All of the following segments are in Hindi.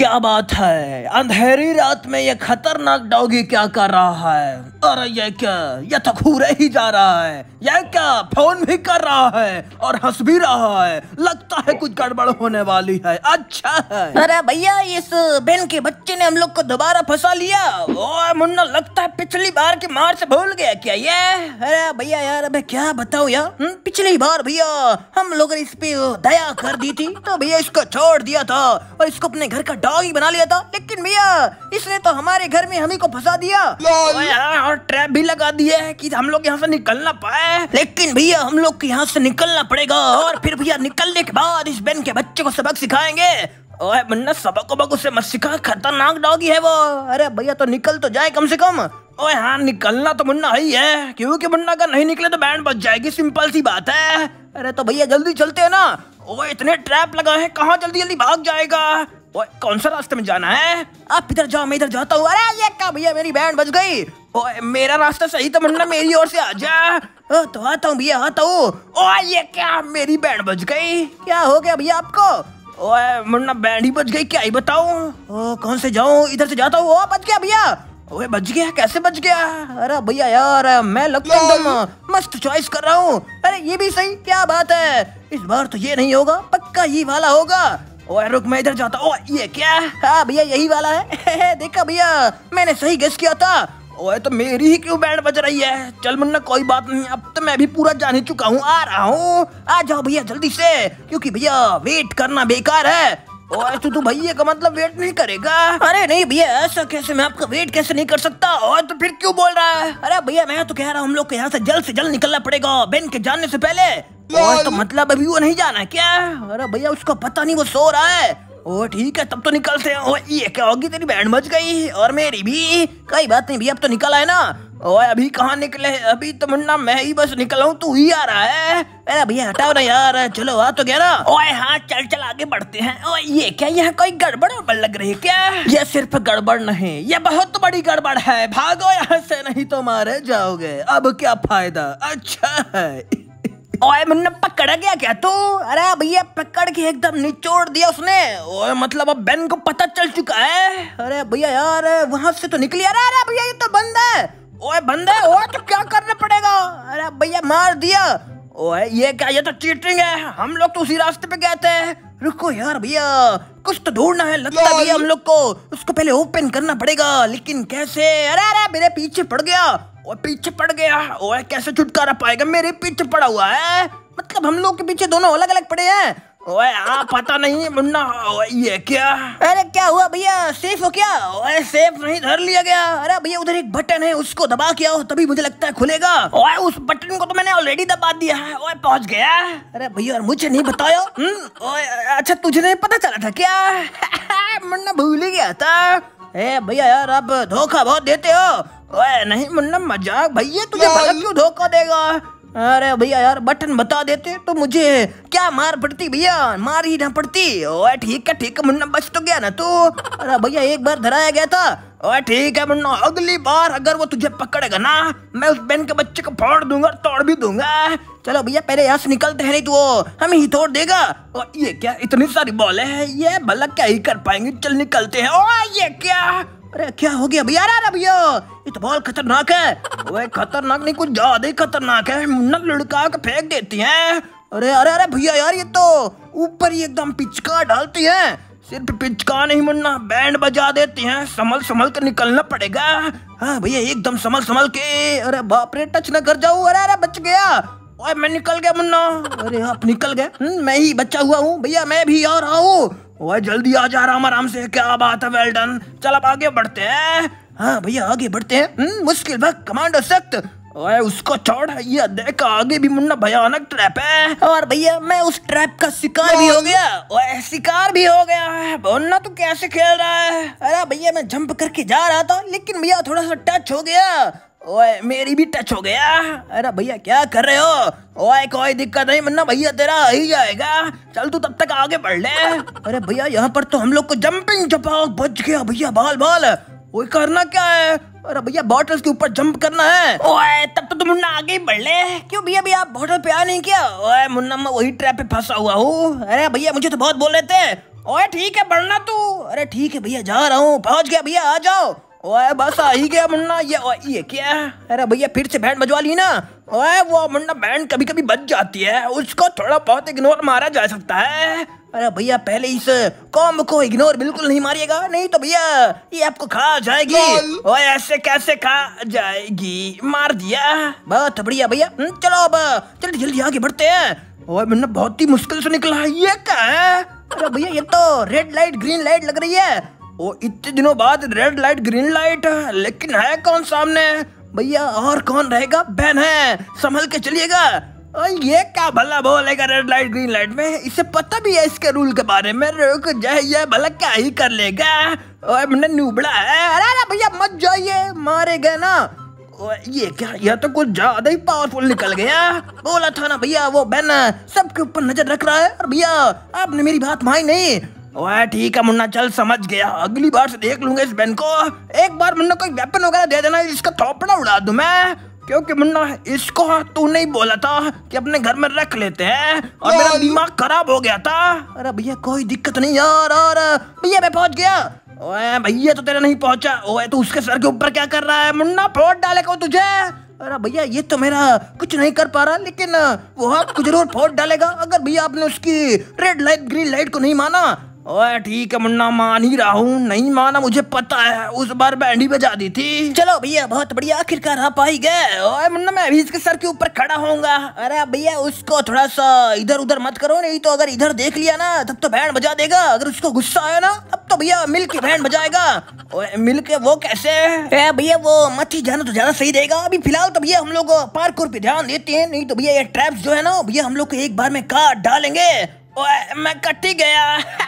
क्या बात है, अंधेरी रात में ये खतरनाक डॉगी क्या कर रहा है? अरे ये क्या, ये तो घूरे ही जा रहा है। ये क्या, फोन भी कर रहा है और हंस भी रहा है। लगता है कुछ गड़बड़ होने वाली है। अच्छा है। अरे भैया, इस बेन के बच्चे ने हम लोग को दोबारा फंसा लिया। ओए मुन्ना, लगता है पिछली बार की मार से भूल गया क्या ये? अरे भैया यार, अब क्या बताऊं यार, पिछली बार भैया हम लोग ने इस पे दया कर दी थी तो भैया इसको छोड़ दिया था और इसको अपने घर का डॉगी बना लिया था। लेकिन भैया इसने तो हमारे घर में हम ही को फंसा दिया और ट्रैप भी लगा दिया है कि हम लोग यहाँ से निकल ना पाए। लेकिन भैया हम लोग को यहाँ से निकलना पड़ेगा और फिर भैया निकलने के बाद इस बेन के बच्चे को सबक सिखाएंगे। ओए मुन्ना, सबक वबक उसे मत सिखा, खतरनाक डॉगी है वो। अरे भैया तो निकल तो जाए कम से कम। ओए हाँ, निकलना तो मुन्ना ही है, क्योंकि मुन्ना अगर नहीं निकले तो बैंड बज जाएगी। सिंपल सी बात है। अरे तो भैया जल्दी चलते हैं ना। ओए इतने ट्रैप लगा है, कहाँ जल्दी जल्दी भाग जाएगा? ओए कौन सा रास्ते में जाना है? आप इधर जाओ, मैं इधर जाता हूँ। अरे ये क्या भैया, मेरी बैंड बज गई। ओए मेरा रास्ता सही तो मुन्ना, मेरी ओर से आ जा। तो आता हूँ भैया, आता हूँ। ओए ये क्या, मेरी बैंड बज गई। क्या हो गया भैया आपको? ओए मुन्ना, बैंड ही बज गई, क्या ही बताऊं। कौन से जाऊं? इधर से जाता हूँ। बच गया भैया। ओए बच गया, कैसे बच गया? अरे भैया यार, मैं लगता एकदम मस्त चॉइस कर रहा हूँ। अरे ये भी सही, क्या बात है। इस बार तो ये नहीं होगा, पक्का ये वाला होगा। ओए रुक, मैं इधर जाता हूँ। ये क्या? हाँ भैया यही वाला है। देखा भैया, मैंने सही गेस किया था। ओए तो मेरी ही क्यों बैंड बज रही है? चल मुन्ना कोई बात नहीं, अब तो मैं भी पूरा जान ही चुका हूँ। आ रहा हूँ। आ जाओ भैया जल्दी से, क्योंकि भैया वेट करना बेकार है। ओए तू भैया का मतलब वेट नहीं करेगा? अरे नहीं भैया, ऐसा कैसे, मैं आपका वेट कैसे नहीं कर सकता। और तो फिर क्यों बोल रहा है? अरे भैया मैं तो कह रहा हूँ हम लोग को यहाँ से जल्द निकलना पड़ेगा बेन के जाने से पहले। और तो मतलब अभी वो नहीं जाना है क्या? अरे भैया उसको पता नहीं, वो सो रहा है। ओ ठीक है, तब तो निकलते हैं। ओए ये क्या होगी, तेरी बैंड बज गई और मेरी भी। कोई बात नहीं भैया, अब तो निकल आए ना। ओए अभी कहाँ निकले? अभी तो मुन्ना मैं ही बस निकला हूँ, तू ही आ रहा है। अरे भैया हटाओ ना यार, चलो आ तो गया ना। ओए हाँ चल चल आगे बढ़ते हैं। ओए ये क्या, यहाँ कोई गड़बड़ लग रही है क्या? ये सिर्फ गड़बड़ नहीं, ये बहुत बड़ी गड़बड़ है। भागो यहाँ से, नहीं तो मारे जाओगे। अब क्या फायदा। अच्छा है। ओए मुन्ना, पकड़ गया क्या तू? अरे भैया पकड़ के एकदम निचोड़ दिया उसने। ओए मतलब अब बेन को पता चल चुका है? अरे भैया यार, वहां से तो निकली। अरे भैया ये तो बंद है। ओए बंद है? ओए तो क्या करना पड़ेगा? अरे भैया मार दिया। ओए ये क्या, ये तो चीटिंग है। हम लोग तो उसी रास्ते पे गए थे। रुको यार भैया, कुछ तो ढूंढना है। लगता है भैया हम लोग को उसको पहले ओपन करना पड़ेगा, लेकिन कैसे? अरे मेरे पीछे पड़ गया। ओए पीछे पड़ गया? ओए कैसे छुटकारा पाएगा? मेरे पीछे पड़ा हुआ है। मतलब हम लोग के पीछे दोनों अलग अलग पड़े हैं। ओए हाँ पता नहीं मुन्ना। ओए ये क्या? अरे क्या हुआ भैया, सेफ हो क्या? ओए सेफ नहीं, धर लिया गया। अरे भैया उधर एक बटन है, उसको दबा के आओ, तभी मुझे लगता है खुलेगा। ओए उस बटन को तो मैंने ऑलरेडी दबा दिया है। ओए पहुंच गया। अरे भैया और मुझे नहीं बताया। ओए अच्छा, तुझे नहीं पता चला था क्या? मुन्ना भूल ही गया था। ए भैया यार, अब धोखा बहुत देते हो। ओए नहीं मुन्ना, मजाक। भैया तुझे भला क्यों धोखा देगा? अरे भैया यार, बटन बता देते तो मुझे क्या मार पड़ती भैया, मार ही ना पड़ती। ओए ठीक है मुन्ना, बच तो गया ना तू। अरे भैया एक बार धराया गया था। ओए ठीक है मुन्ना, अगली बार अगर वो तुझे पकड़ेगा ना, मैं उस बेन के बच्चे को फोड़ दूंगा, तोड़ भी दूंगा। चलो भैया पहले यहाँ से निकलते हैं, नहीं तो वो हमें ही तोड़ देगा। और ये क्या, इतनी सारी बॉलें हैं, ये भला क्या ही कर पाएंगे। चल निकलते हैं। ओए ये क्या? अरे क्या हो गया भैया? अरे भैया ये तो बहुत खतरनाक है। ओए खतरनाक नहीं, कुछ ज्यादा ही खतरनाक है। मुन्ना लुढ़का के फेंक देती हैं। अरे भैया यार, ये तो ऊपर ही एकदम पिचका डालती है। सिर्फ पिचका नहीं मुन्ना, बैंड बजा देती हैं। संभल कर निकलना पड़ेगा। हाँ भैया एकदम संभल के। अरे बाप रे, टच न कर जाऊं। अरे बच गया। ओए मैं निकल गया मुन्ना। अरे आप निकल गए? मैं ही बचा हुआ हूँ भैया, मैं भी आ रहा हूँ। ओए जल्दी आ जा, आराम से। क्या बात है, वेल डन। चल अब आगे बढ़ते हैं। हाँ भैया आगे बढ़ते हैं। मुश्किल वक्त कमांडो सख्त। ओए उसको छोड़, ये देख आगे भी मुन्ना भयानक ट्रैप है। और भैया मैं उस ट्रैप का शिकार भी हो गया। ओए शिकार भी हो गया है? मुन्ना तू कैसे खेल रहा है? अरे भैया मैं जंप करके जा रहा था, लेकिन भैया थोड़ा सा टच हो गया। ओए मेरी भी टच हो गया। अरे भैया क्या कर रहे हो? ओए कोई दिक्कत नहीं मुन्ना, भैया तेरा आ ही जाएगा। चल तू तब तक आगे बढ़ ले। अरे भैया यहाँ पर तो हम लोग को जंपिंग जपाक बच गया भैया। बाल ओए करना क्या है? अरे भैया बॉटल्स के ऊपर जंप करना है। ओए तब तो तुम मुन्ना आगे ही बढ़ ले। क्यों भैया, भैया आप बॉटल पे आ नहीं क्या? ओए मुन्ना मैं वही ट्रैप पे फंसा हुआ हूँ। अरे भैया मुझे तो बहुत बोल रहे थे। ओए ठीक है बढ़ना तू। अरे ठीक है भैया जा रहा हूँ, पहुंच गया भैया, आ जाओ। ओए बस आ ही गया मुन्ना। ये क्या है? अरे भैया फिर से बैंड बजवा ली ना। ओए वो मुन्ना बैंड कभी कभी बज जाती है, उसको थोड़ा बहुत इग्नोर मारा जा सकता है। अरे भैया पहले इस कॉम को इग्नोर बिल्कुल नहीं मारिएगा, नहीं तो भैया ये आपको खा जाएगी। ओए ऐसे कैसे खा जाएगी? मार दिया, बहुत बढ़िया भैया। चलो अब जल्दी जल्दी आगे बढ़ते हैं। ओए मुन्ना बहुत ही मुश्किल से निकला है, ये क्या है? अरे भैया ये तो रेड लाइट ग्रीन लाइट लग रही है। ओ इतने दिनों बाद रेड लाइट ग्रीन लाइट, लेकिन है कौन सामने? भैया और कौन रहेगा? बहन है, संभल के चलिएगा। ये क्या भला बोलेगा रेड लाइट ग्रीन लाइट में? इसे पता भी है इसके रूल के बारे में। रुक जाए, ये भला क्या ही कर लेगा। ओए मुन्ना न्यूबड़ा है। अरे भैया मत जाइए, मारे गए ना। ये क्या, यह तो कुछ ज्यादा ही पावरफुल निकल गया। बोला था ना भैया वो बहन सबके ऊपर नजर रख रहा है। और भैया आपने मेरी बात मानी नहीं। ओए ठीक है मुन्ना, चल समझ गया, अगली बार से देख लूंगा इस बहन को। एक बार मुन्ना कोई वेपन वगैरह दे देना, इसका थोपड़ा उड़ा दूं मैं। क्योंकि मुन्ना इसको तू नहीं बोला था कि अपने घर में रख लेते हैं, और मेरा दिमाग खराब हो गया था। अरे भैया कोई दिक्कत नहीं यार। और भैया मैं पहुंच गया। ओए भैया तो तेरा नहीं पहुंचा। ओए तो उसके सर के ऊपर क्या कर रहा है? मुन्ना फोड़ डालेगा तुझे। अरे भैया ये तो मेरा कुछ नहीं कर पा रहा, लेकिन वो आपको जरूर फोड़ डालेगा अगर भैया आपने उसकी रेड लाइट ग्रीन लाइट को नहीं माना। ओए ठीक है मुन्ना, मान ही रहा हूँ। नहीं माना मुझे पता है, उस बार बैंडी बजा दी थी। चलो भैया बहुत बढ़िया, आखिरकार आप आ ही गए। ओए मुन्ना मैं अभी इसके सर के ऊपर खड़ा होऊंगा। अरे भैया उसको थोड़ा सा इधर उधर मत करो, नहीं तो अगर इधर देख लिया ना तब तो बैंड बजा देगा। अगर उसको गुस्सा आया ना तब तो भैया मिल के बैंड बजाएगा। ओए मिल के वो कैसे? भैया वो मत ही जाना तो ज्यादा सही रहेगा। अभी फिलहाल तो भैया हम लोग पार्कोर पे ध्यान देते हैं, नहीं तो भैया ये ट्रैप्स जो है ना भैया हम लोग को एक बार में काट डालेंगे। ओए मैं कट ही गया।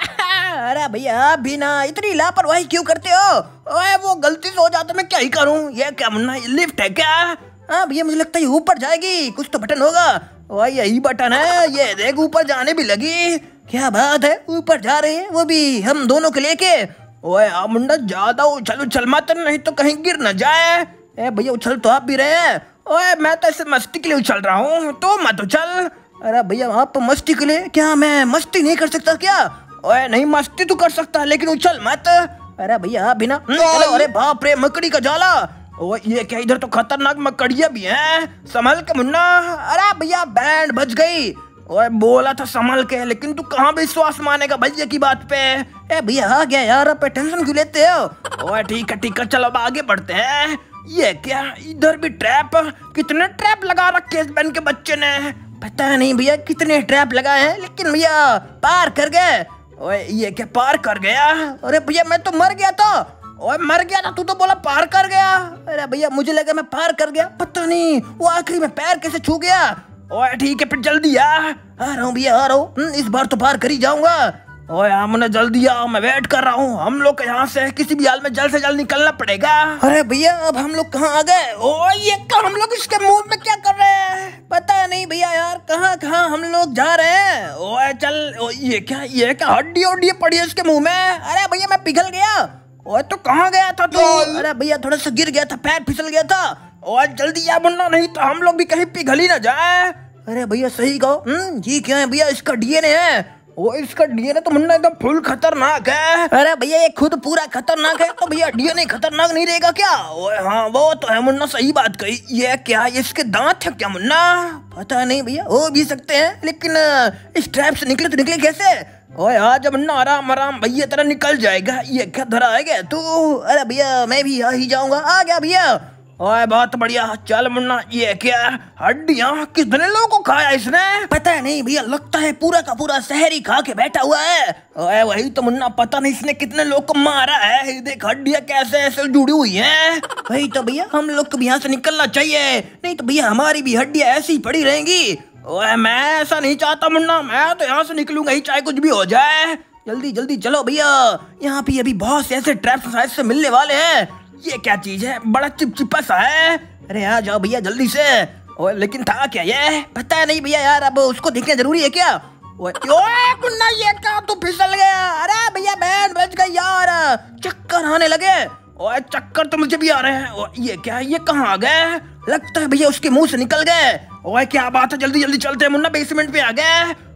अरे भैया बिना इतनी लापरवाही क्यों करते हो? ओए वो गलती से हो जाता, मैं क्या ही करूं? ये क्या मुन्ना, ये लिफ्ट है क्या? हाँ भैया मुझे लगता है ऊपर जाएगी, कुछ तो बटन होगा। ओए यही बटन है, ये देख ऊपर जाने भी लगी। क्या बात है, ऊपर जा रही है, वो भी हम दोनों के लेके। ओए मुन्ना ज्यादा उछल उछल मत, नहीं तो कहीं गिर न जाए। भैया उछल तो आप भी रहे हैं। ओए मैं तो ऐसे मस्ती के लिए उछल रहा हूँ, तो मत उछल। अरे भैया आप मस्ती के लिए? क्या मैं मस्ती नहीं कर सकता क्या? ओए नहीं मस्ती तो कर सकता, लेकिन उछल मत। अरे भैया बिना चलो। अरे बाप रे मकड़ी का जाला। ओए ये क्या, इधर तो खतरनाक मकड़ियाँ भी हैं, संभल के मुन्ना। अरे भैया बैंड बज गई। ओए बोला था संभल के, लेकिन तू कहाँ विश्वास मानेगा भैया की बात पे? भैया आ गया यार, आप टेंशन क्यों लेते हो? ओए ठीक है चलो अब आगे बढ़ते हैं। ये क्या, इधर भी ट्रैप? कितने ट्रैप लगा रखे इस बहन के बच्चे ने? पता नहीं भैया कितने ट्रैप लगाए हैं, लेकिन भैया पार कर गए। ओए ये क्या पार कर गया? अरे भैया मैं तो मर गया था। ओए मर गया था, तू तो बोला पार कर गया। अरे भैया मुझे लगा मैं पार कर गया, पता नहीं वो आखिरी में पैर कैसे छू गया। ओए ठीक है फिर जल्दी आ रहा हूँ भैया, आ रहा हूँ। इस बार तो पार कर ही जाऊंगा। ओए हमने जल्दी आओ, मैं वेट कर रहा हूँ। हम लोग यहाँ से किसी भी हाल में जल्द से जल्द निकलना पड़ेगा। अरे भैया अब हम लोग कहाँ आ गए? ओए ये हम लोग इसके मुंह में क्या कर रहे हैं? पता नहीं भैया यार, कहाँ कहाँ हम लोग जा रहे हैं। ओए चल, ये क्या हड्डी उड्डी पड़ी है इसके मुंह में? अरे भैया मैं पिघल गया। ओए तो कहाँ गया था तू? अरे भैया थोड़ा सा गिर गया था, पैर फिसल गया था। ओए जल्दी आ मुन्ना, नहीं तो हम लोग भी कहीं पिघल ही ना जाए। अरे भैया सही कहो। ये क्या है भैया? इसका डीएनए है। वो इसका डीएनए तो मुन्ना एकदम फुल खतरनाक है। अरे भैया ये खुद पूरा खतरनाक है, तो भैया डीएनए खतरनाक नहीं रहेगा क्या? ओए हाँ वो तो है मुन्ना, सही बात कही। ये क्या, इसके दांत है क्या मुन्ना? पता नहीं भैया, हो भी सकते हैं, लेकिन इस ट्रैप से निकले तो निकले कैसे? ओए आज मुन्ना आराम आराम भैया तरह निकल जाएगा। ये क्या धरा है क्या तू? अरे भैया मैं भी आ ही जाऊंगा। आ गया भैया। ओए बहुत बढ़िया, चल मुन्ना। ये क्या हड्डियाँ, कितने लोगों को खाया इसने? पता नहीं भैया, लगता है पूरा का पूरा शहर ही खा के बैठा हुआ है। ओए वही तो मुन्ना, पता नहीं इसने कितने लोग को मारा है। देख हड्डियाँ कैसे ऐसे जुड़ी हुई हैं। वही तो भैया, हम लोग को भी यहाँ से निकलना चाहिए, नहीं तो भैया हमारी भी हड्डियाँ ऐसी ही पड़ी रहेंगी। ओए मैं ऐसा नहीं चाहता मुन्ना, मैं तो यहाँ से निकलूंगा ही, चाहे कुछ भी हो जाए। जल्दी जल्दी चलो भैया, यहाँ पे अभी बहुत से ऐसे ट्रैप्स शायद से मिलने वाले हैं। ये क्या चीज है, बड़ा चिपचिपा सा है। अरे आ जाओ भैया जल्दी से। ओए लेकिन था क्या ये? पता नहीं भैया यार, अब उसको देखना जरूरी है क्या? ओए मुन्ना ये क्या, तू फिसल गया? अरे भैया बैंड बज गई यार, चक्कर आने लगे। ओए चक्कर तो मुझे भी आ रहे हैं। ये क्या, ये कहाँ आ गए? लगता है भैया उसके मुंह से निकल गए। ओए क्या बात है, जल्दी जल्दी चलते हैं मुन्ना, बेसमेंट पे आ गए।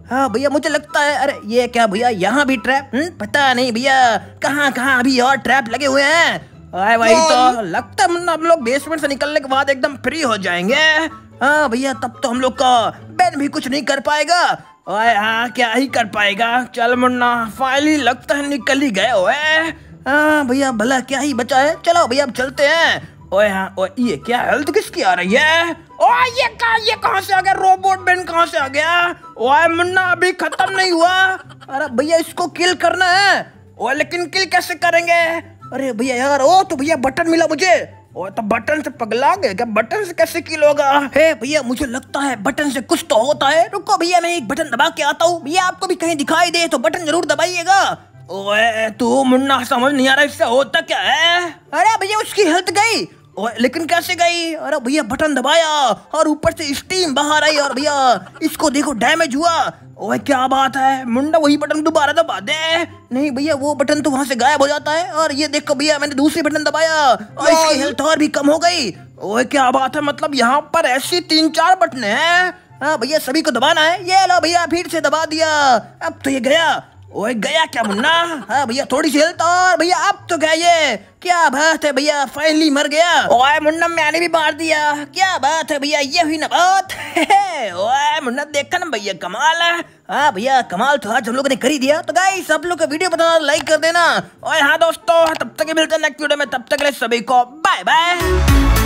हाँ भैया मुझे लगता है, अरे ये क्या भैया यहाँ भी ट्रैप, पता नहीं भैया कहाँ कहाँ अभी और ट्रैप लगे हुए हैं। अरे भाई तो लगता है मुन्ना हम लोग बेसमेंट से निकलने के बाद एकदम फ्री हो जाएंगे। हाँ भैया तब तो हम लोग का बेन भी कुछ नहीं कर पाएगा। ओए हाँ क्या ही कर पाएगा। चल मुन्ना फाइनली लगता है निकल ही गए। ओए हाँ भैया भला क्या ही बचा है, चलो भैया अब चलते हैं। ओए हाँ ओए ये क्या हेल्थ किसकी आ रही है? ओए ये कहाँ से आ गया? रोबोट बेन कहाँ से आ गया? ओए मुन्ना अभी खत्म नहीं हुआ। अरे भैया इसको किल करना है। ओए लेकिन किल कैसे करेंगे? अरे भैया यार, ओ तो भैया बटन मिला मुझे। ओए तो बटन से पगला गए क्या? बटन से कैसे किल होगा? हे भैया मुझे लगता है बटन से कुछ तो होता है। रुको भैया मैं एक बटन दबा के आता हूँ। भैया आपको भी कहीं दिखाई दे तो बटन जरूर दबाइएगा। ओए तू मुन्ना समझ नहीं आ रहा इससे होता क्या है? अरे भैया उसकी हेल्थ गई। ओए लेकिन कैसे गई? अरे भैया बटन दबाया और ऊपर से स्टीम बाहर आई और भैया इसको देखो डैमेज हुआ। ओए क्या बात है मुन्ना, वही बटन दोबारा दबा दे। नहीं भैया वो बटन तो वहां से गायब हो जाता है। और ये देखो भैया मैंने दूसरी बटन दबाया और इसकी हेल्थ और भी कम हो गई। ओए क्या बात है, मतलब यहाँ पर ऐसी 3-4 बटन हैं। हाँ भैया सभी को दबाना है। ये लो भैया फिर से दबा दिया, अब तो ये गया। ओए गया क्या मुन्ना? हाँ भैया थोड़ी सी हेल्थ और भैया अब तो गया ये। क्या बात है भैया फाइनली मर गया। ओए मुन्ना मैंने भी मार दिया। क्या बात है भैया, ये हुई ना बात। ओए मुन्ना देखा ना भैया कमाल है। हाँ भैया कमाल तो आज हम लोगों ने कर ही दिया। तो गाइस आप लोग का वीडियो बताना, लाइक कर देना। और हाँ दोस्तों तब तक मिलते हैं नेक्स्ट वीडियो में, तब तक के लिए सभी को बाय बाय।